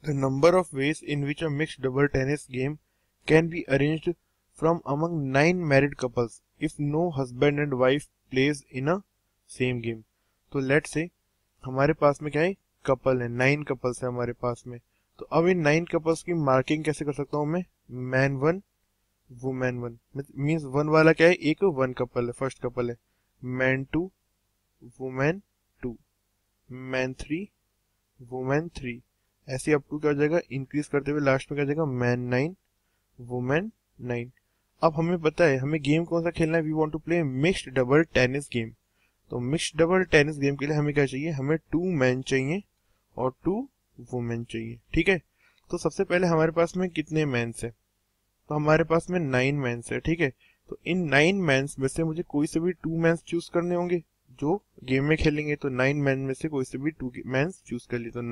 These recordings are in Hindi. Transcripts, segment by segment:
The number of ways in which a mixed double tennis game can be arranged from among 9 married couples if no husband and wife plays in a same game. तो लेट्स से हमारे पास में क्या है, कपल है, 9 कपल्स है हमारे पास में। तो अब इन 9 कपल्स की मार्किंग कैसे कर सकता हूँ मैं, मैन 1 वुमेन 1 मीन्स 1 वाला क्या है, एक 1 कपल है, फर्स्ट कपल है। मैन 2 वुमेन 2, मैन 3 वुमेन 3, ऐसे अप टू क्या हो जाएगा, इंक्रीज करते हुए लास्ट में क्या हो जाएगा, मैन 9 वुमेन 9। अब हमें पता है हमें गेम कौन सा खेलना है, we want to play mixed double tennis game. तो मिक्स्ड डबल टेनिस गेम के लिए हमें क्या चाहिए, हमें 2 मैन चाहिए और 2 वुमेन चाहिए, ठीक है। तो सबसे पहले हमारे पास में कितने मैन्स है, तो हमारे पास में 9 मैन्स है, ठीक है। तो इन 9 मैन्स में से मुझे कोई से भी 2 मैन्स चूज करने होंगे जो गेम में खेलेंगे। तो 9 मैन में से कोई से भी 2 मैन्स चूज कर लिए, तो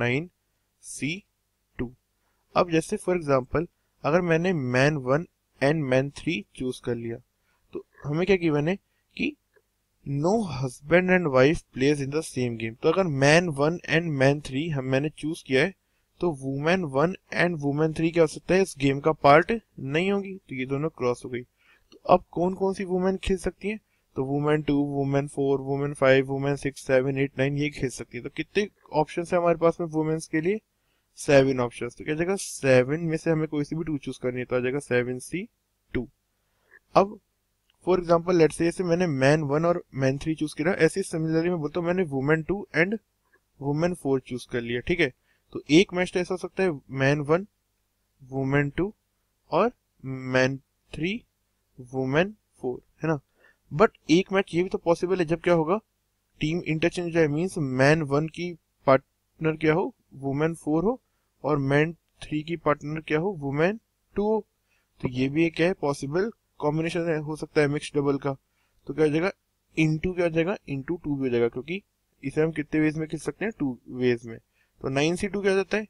9C2। अब जैसे फॉर एग्जांपल अगर मैंने मैन 1 एंड मैन 3 चूज कर लिया, तो हमें क्या गिवन है कि no husband and wife plays in the same game. तो अगर मैन 1 एंड मैन 3 मैंने चूज किया है, तो वुमेन 1 एंड वुमेन 3 क्या हो सकता है, इस गेम का पार्ट नहीं होगी, तो ये दोनों क्रॉस हो गई। तो अब कौन कौन सी वुमेन खेल सकती हैं, तो वुमेन 2 वुमेन 4 वुमेन 5 वुमेन 6 7 8 9 ये खेल सकती है। तो कितने ऑप्शन है हमारे पास में वुमेन्स के लिए, 7 ऑप्शन। तो क्या जाएगा, 7 में से हमें कोई सी भी 2 चूज करनी है, तो आ जाएगा 7C2। अब फॉर एग्जाम्पल लेट से जैसे मैंने मैन 1 और मैन 3 चूज किया, ऐसे सिमिलरली मैं बोलता हूँ मैंने वुमेन 2 एंड वुमेन 4 चूज कर लिया, ठीक है। तो एक मैच तो ऐसा हो सकता है मैन 1 वुमेन 2 और मैन 3 वुमेन 4, है ना। बट एक मैच ये भी तो पॉसिबल है जब क्या होगा, टीम इंटरचेंज हो जाए, मीन्स मैन 1 की पार्टनर क्या हो, वुमेन 4 हो, और मैन 3 की पार्टनर क्या हो, वुमेन 2 हो। तो ये भी एक क्या है, पॉसिबल कॉम्बिनेशन हो सकता है मिक्स डबल का। तो क्या हो जाएगा, इनटू क्या हो जाएगा, इनटू 2 भी हो जाएगा, क्योंकि इसे हम कितने वेज में खेल सकते हैं, 2 वेज में। तो 9C2 क्या हो जाता है,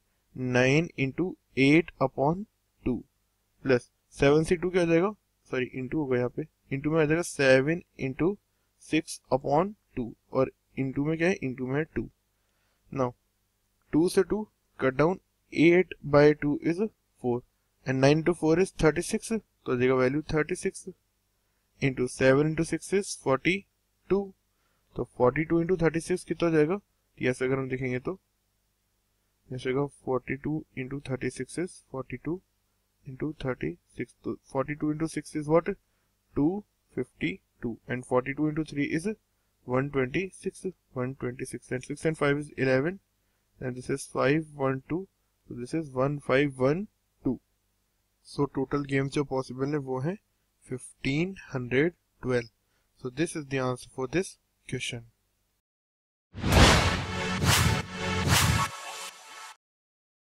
9 × 8/2 प्लस 7C2 क्या हो जाएगा, सॉरी इंटू होगा यहाँ पे, इंटू में आ जाएगा 7 × 6/2, और इंटू में क्या है, इंटू में 2। नाउ 2 से 2 cut down, 8/2 is 4 and 9 × 4 is 36, तो देगा वैल्यू 36 इंटू 7 × 6 इज 42। तो 42 × 36 कितना हो जाएगा, ऐसे अगर हम देखेंगे तो जैसे 42 × 36 इज 42 × 36, तो 42 × 6 is what, 252, and 42 × 3 is 126, 126, and 6 and 5 is 11, and this is 512, so this is 1512. So total games जो possible है वो है 1512. So this is the answer for this question.